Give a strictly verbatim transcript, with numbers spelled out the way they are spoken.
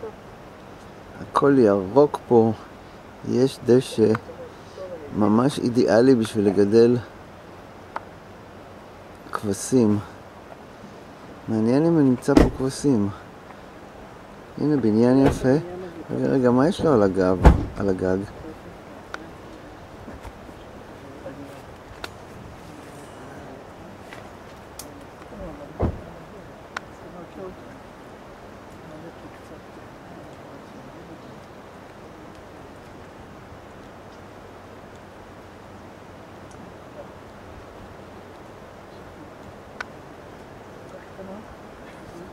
הכל ירוק פה, יש דשא ממש אידיאלי בשביל לגדל כבשים. מעניין אם נמצא פה כבשים. הנה בניין יפה. רגע, מה יש לו על הגב, על הגג?